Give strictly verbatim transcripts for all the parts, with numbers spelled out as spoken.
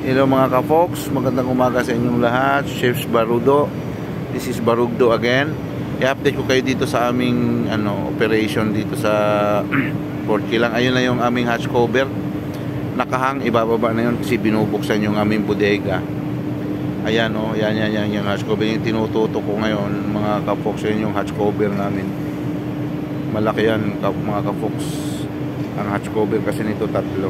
Hello mga ka-folks, magandang umaga sa inyong lahat. Chef Barudo. This is Barugdo again. I-update ko kayo dito sa aming ano, operation dito sa Port Kilang. Ayun na yung aming hatch cover. Nakahang, ibababa na yun kasi binubuksan yung aming bodega. Ayan o, oh, yan, yan, yan, yung hatch cover. Yung tinututo ko ngayon, mga ka-folks, yun yung hatch cover namin. Malaki yan, mga ka-folks. Ang hatch cover kasi nito tatlo.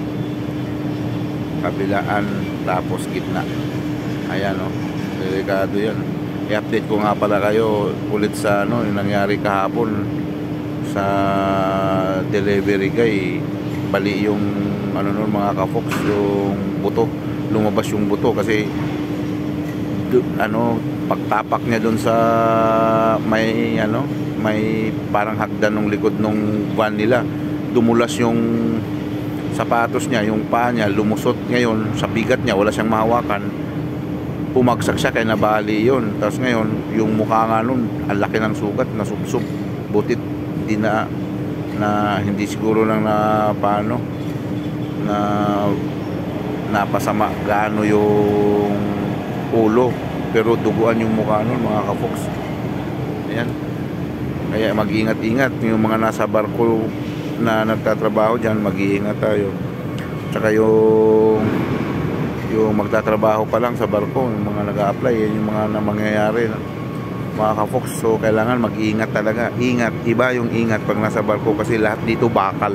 Kabilaan, tapos gitna. Ayan o, oh, delikado yan. I-update ko nga pala kayo ulit sa ano, yung nangyari kahapon sa delivery guy. Bali yung ano nun mga ka-fox, yung buto, lumabas yung buto kasi do, ano, pagtapak niya dun sa may ano, may parang hagdan ng likod ng van nila, dumulas yung sapatos niya, yung paa niya, lumusot ngayon sa bigat niya, wala siyang mahawakan, pumagsak siya kaya nabali yun. Tapos ngayon yung mukha nga nun, ang laki ng sugat, nasubsob, butit, hindi na, na hindi siguro lang na paano na napasama gaano yung ulo, pero duguan yung mukha nun mga ka-fox. Ayan, kaya mag-ingat-ingat yung mga nasa barko na nagtatrabaho dyan, mag-iingat tayo. Tsaka yung yung magtatrabaho pa lang sa barko, yung mga nag-a-apply, yan yung mga na mangyayari mga ka-fox. So kailangan mag-iingat talaga, ingat, iba yung ingat pag nasa barko kasi lahat dito bakal,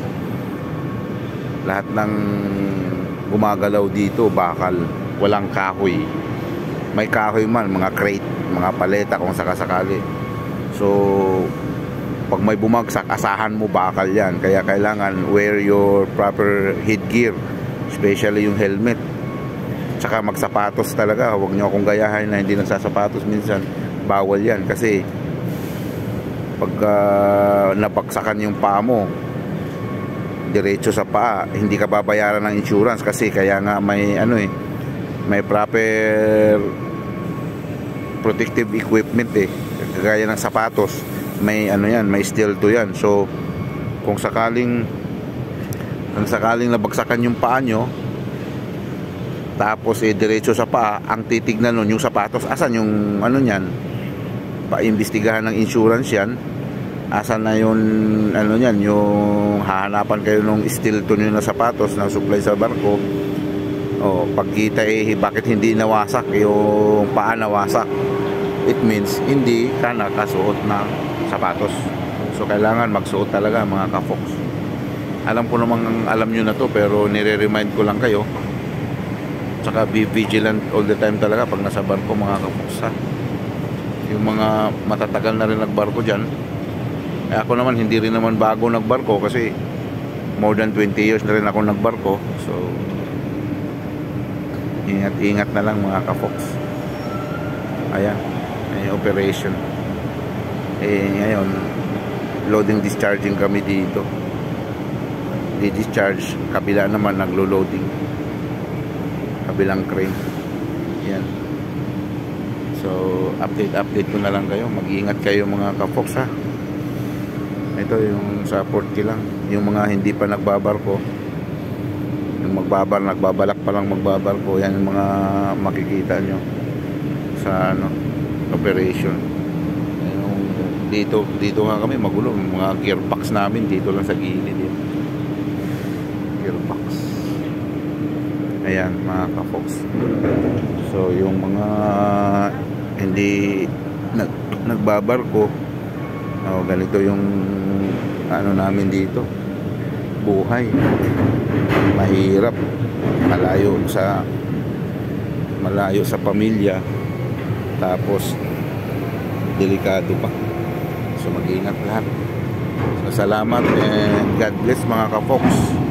lahat ng gumagalaw dito bakal, walang kahoy. May kahoy man, mga crate, mga paleta kung sakasakali. So pag may bumagsak, asahan mo bakal yan. Kaya kailangan wear your proper headgear, especially yung helmet. Tsaka magsapatos talaga. Huwag nyo akong gayahin na hindi nagsasapatos minsan. Bawal yan kasi pag uh, nabagsakan yung paa mo diretso sa paa, hindi ka babayaran ng insurance kasi kaya nga may ano eh, may proper protective equipment eh, kagaya ng sapatos, may ano yan, may steel to yan. So kung sakaling kung sakaling nabagsakan yung paa nyo, tapos eh diretso sa paa, ang titignan nun yung sapatos, asan yung ano nyan, paimbestigahan ng insurance yan, asan na yung ano nyan, yung hahanapan kayo ng steel to nyo na sapatos na supply sa barko. O pagkita eh bakit hindi nawasak yung paa, nawasak, it means hindi ka nakasuot ng sapatos. So kailangan magsuot talaga mga ka-fox. Alam ko namang alam nyo na to, pero nire-remind ko lang kayo. Tsaka be vigilant all the time talaga pag nasa barko mga ka-fox, ha? Yung mga matatagal na rin nagbarko dyan, eh ako naman hindi rin naman bago nagbarko kasi more than twenty years na rin ako nagbarko. So ingat-ingat na lang mga ka-fox. Ayan, may operation. Eh ngayon loading discharging kami dito, di-discharge, kabila naman naglo-loading, kabilang crane. Yan. So update update ko na lang kayo, mag-iingat kayo mga ka-fox, ha. Ito yung sa Port Kilang, yung mga hindi pa nagbabarko, yung magbabar, nagbabalak pa lang magbabarko, yan yung mga makikita nyo sa ano, operation. Dito, dito nga kami magulo, mga gearbox namin dito lang sa gilid yun. Gearbox. Ayan mga ka-fox. So yung mga hindi nag, nagbabarko, oh, ganito yung ano namin dito, buhay mahirap, malayo sa malayo sa pamilya, tapos delikado pa. So mag-ingat lahat. So salamat and God bless mga ka-fox.